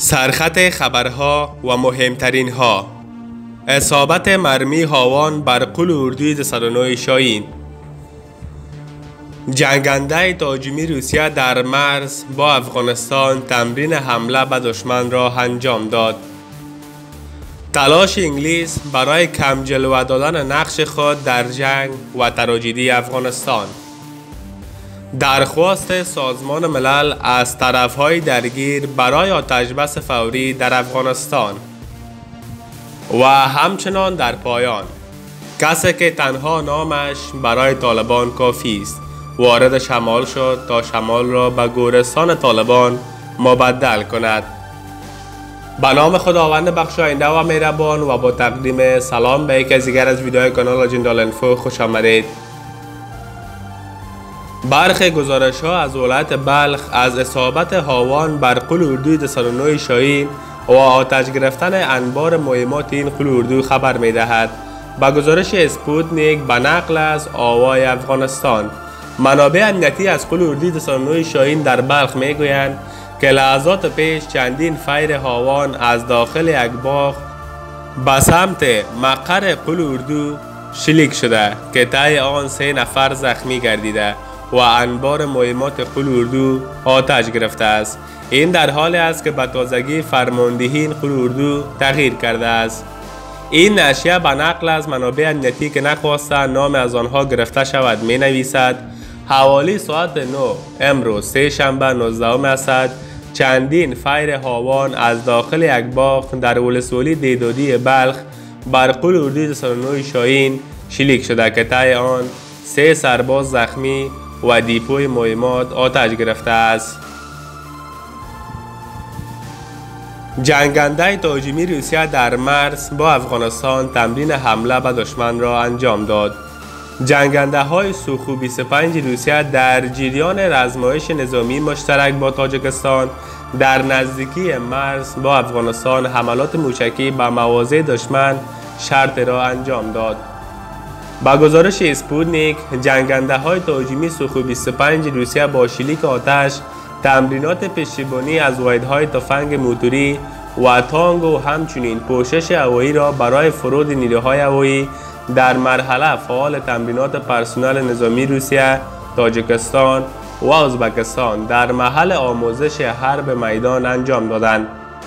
سرخط خبرها و مهمترین ها: اصابت مرمی هاوان بر قول اردوی 209 شاهین. جنگنده تاجمی روسیه در مرز با افغانستان تمرین حمله به دشمن را انجام داد. تلاش انگلیس برای کم جلوه دادن نقش خود در جنگ و تراژدی افغانستان. درخواست سازمان ملل از طرفهای درگیر برای آتش‌بس فوری در افغانستان. و همچنان در پایان، کسی که تنها نامش برای طالبان کافی است وارد شمال شد تا شمال را به گورستان طالبان مبدل کند. به نام خداوند بخشاینده و مهربان و با تقدیم سلام به یک از دیگر از ویدیوهای کانال آجندال اینفو خوش آمدید. برخی گزارش ها از ولایت بلخ از اصابت هاوان بر قول اردوی 209 شاهین و آتش گرفتن انبار مهمات این قول اردو خبر می دهد. با گزارش اسپوتنیک به نقل از آوای افغانستان، منابع امنیتی از قول اردوی 209 شاهین در بلخ می گویند که لحظات پیش چندین فیر هاوان از داخل یک باغ به سمت مقر قول اردو شلیک شده که طی آن 3 نفر زخمی گردیده و انبار مهمات قول اردو آتش گرفته است. این در حالی است که به تازگی فرماندهی این قول اردو تغییر کرده است. این نشریه به نقل از منابع امنیتی که نخواستند نام از آنها گرفته شود می نویسد حوالی ساعت 9 امروز سه شنبه 19 اسد چندین فیر هاوان از داخل یک باغ در ولسوالی دیدادی بلخ بر قول اردوی 209 شاهین شلیک شده که طی آن 3 سرباز زخمی و دیپوی مهمات آتش گرفته است. جنگنده تاجمی روسیه در مرز با افغانستان تمرین حمله به دشمن را انجام داد. جنگنده های سوخو 25 روسیه در جریان آزمایش نظامی مشترک با تاجیکستان در نزدیکی مرز با افغانستان حملات موشکی به مواضع دشمن شرط را انجام داد. با گزارش اسپوتنیک، جنگنده های تاجمی سوخو 25 روسیه با شلیک آتش تمرینات پشتیبانی از واحدهای تفنگ موتوری و تانک و همچنین پوشش هوایی را برای فرود نیروهای هوایی در مرحله فعال تمرینات پرسنل نظامی روسیه، تاجیکستان و ازبکستان در محل آموزش حرب میدان انجام دادند.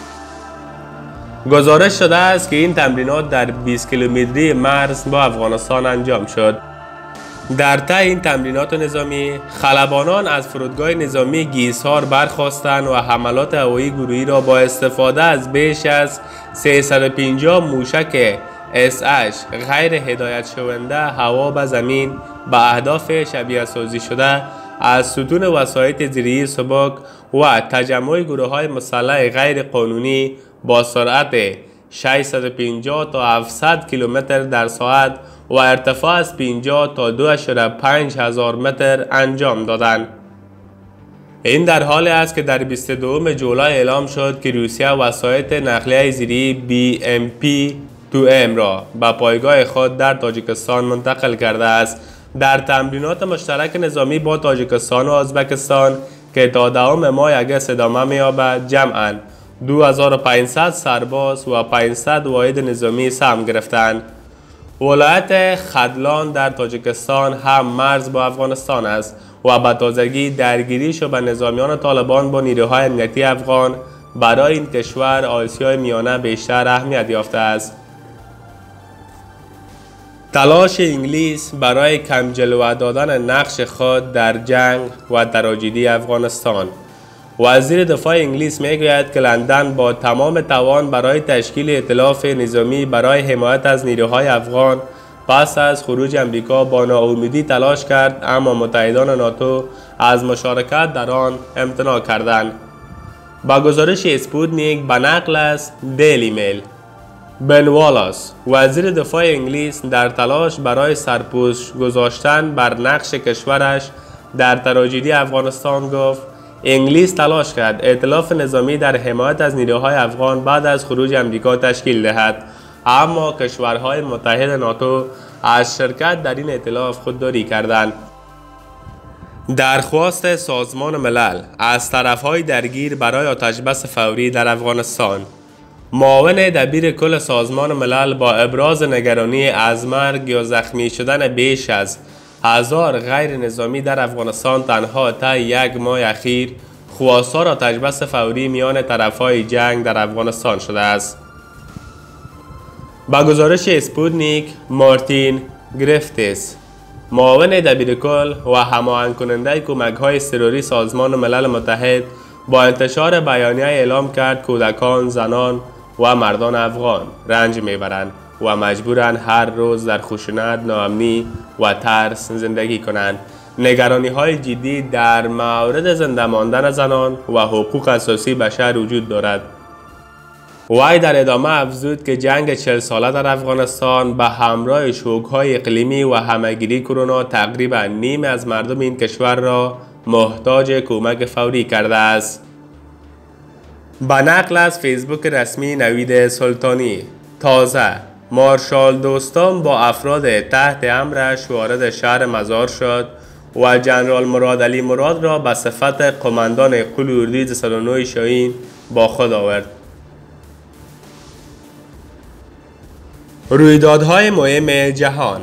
گزارش شده است که این تمرینات در 20 کیلومتری مرز با افغانستان انجام شد. در طی این تمرینات نظامی، خلبانان از فرودگاه نظامی گیسار برخاستند و حملات هوایی گروهی را با استفاده از بیش از 350 موشک SH غیر هدایت شونده هوا به زمین به اهداف شبیه سازی شده از ستون وسایط زیره‌ای سبک و تجمع گروه‌های مسلح غیر قانونی با سرعت 650 تا 700 کیلومتر در ساعت و ارتفاع از 50 تا 2.5 هزار متر انجام دادند. این در حالی است که در 22 جولای اعلام شد که روسیه وسایط نقلیه زیره‌ای BMP-2M را به پایگاه خود در تاجیکستان منتقل کرده است. در تمرینات مشترک نظامی با تاجیکستان و ازبکستان که تا 10 ماه اگست ادامه می‌یابد، جمعاً 2500 سرباز و 500 واحد نظامی سهم گرفتند. ولایت خدلان در تاجیکستان هم مرز با افغانستان است و به تازگی درگیریش به نظامیان طالبان با نیروهای امنیتی افغان برای این کشور آسیای میانه بیشتر اهمیت یافته است. تلاش انگلیس برای کم جلوه دادن نقش خود در جنگ و تراژدی افغانستان. وزیر دفاع انگلیس میگوید که لندن با تمام توان برای تشکیل ائتلاف نظامی برای حمایت از نیروهای افغان پس از خروج امریکا با ناامیدی تلاش کرد، اما متحدان ناتو از مشارکت در آن امتناع کردند. با گزارش اسپوتنیک به نقل از دیلی میل، بن والاس، وزیر دفاع انگلیس، در تلاش برای سرپوش گذاشتن بر نقش کشورش در تراژدی افغانستان گفت انگلیس تلاش کرد ائتلاف نظامی در حمایت از نیروهای افغان بعد از خروج امریکا تشکیل دهد، اما کشورهای متحد ناتو از شرکت در این ائتلاف خودداری کردند. درخواست سازمان ملل از طرف‌های درگیر برای آتش‌بس فوری در افغانستان. معاون دبیر کل سازمان ملل با ابراز نگرانی از مرگ یا زخمی شدن بیش از 1000 غیر نظامی در افغانستان تنها طی یک ماه اخیر خواستار آتش‌بس فوری میان طرف‌های جنگ در افغانستان شده است. با گزارش اسپوتنیک، مارتین گریفتس، معاون دبیرکل و هماهنگ کننده کمک‌های اضطراری سازمان ملل متحد با انتشار بیانیه اعلام کرد کودکان، زنان و مردان افغان رنج میبرند و مجبورند هر روز در خشونت، ناامنی و ترس زندگی کنند. نگرانی‌های جدی در مورد زنده ماندن زنان و حقوق اساسی بشر وجود دارد. وی در ادامه افزود که جنگ 40 ساله در افغانستان به همراه شوک‌های اقلیمی و همه‌گیری کرونا تقریباً نیم از مردم این کشور را محتاج کمک فوری کرده است. به نقل از فیسبوک رسمی نوید سلطانی، تازه مارشال دوستان با افراد تحت امرش وارد شهر مزار شد و جنرال مراد علی مراد را به صفت قماندان قول اردوی 209 شاهین با خود آورد. رویدادهای مهم جهان.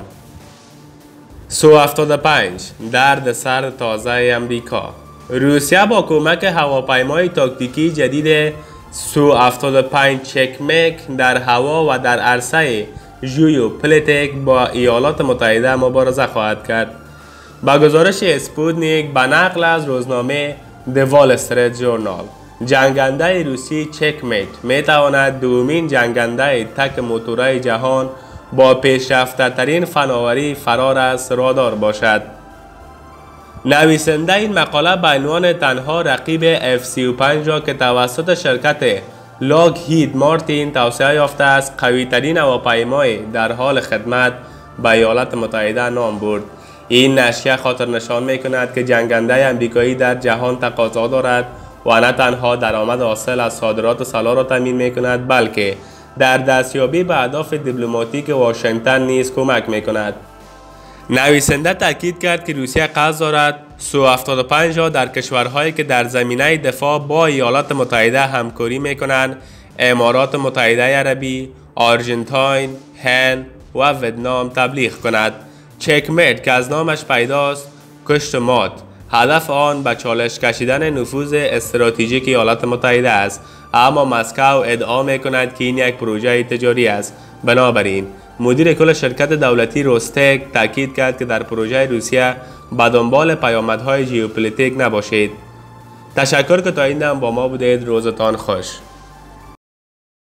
سو-75 درد سر تازه امریکا. روسیه با کمک هواپیمای تاکتیکی جدید سو-75 چکمک در هوا و در عرصه ژئوپلیتیک با ایالات متحده مبارزه خواهد کرد. با گزارش اسپوتنیک به نقل از روزنامه The Wall Street Journal، جنگنده روسی چکمیت می تواند دومین جنگنده تک موتوره جهان با پیشرفته ترین فناوری فرار از رادار باشد. نویسنده این مقاله به عنوان تنها رقیب F-35 را که توسط شرکت لاکهید مارتین توسعه یافته است قوی ترین هواپیمای در حال خدمت به ایالات متحده نام برد. این نشریه خاطر نشان می کند که جنگنده امریکایی در جهان تقاضا دارد و نه تنها درآمد حاصل از صادرات سلاح را تامین می کند بلکه در دستیابی به اهداف دیپلماتیک واشنگتن نیز کمک می کند. نویسنده تاکید کرد که روسیه قصد دارد سو-75 را در کشورهایی که در زمینه دفاع با ایالات متحده همکاری می کنند، امارات متحده عربی، آرژانتین، هند و ویتنام تبلیغ کند. چکمیت که از نامش پیداست کشت مات، هدف آن به چالش کشیدن نفوذ استراتژیک ایالات متحده است، اما مسکو ادعا می کند که این یک پروژه تجاری است. بنابراین مدیر کل شرکت دولتی روستک تاکید کرد که در پروژه روسیه به دنبال پیامدهای ژئوپلیتیک نباشید. تشکر که تا این دم با ما بودید. روزتان خوش.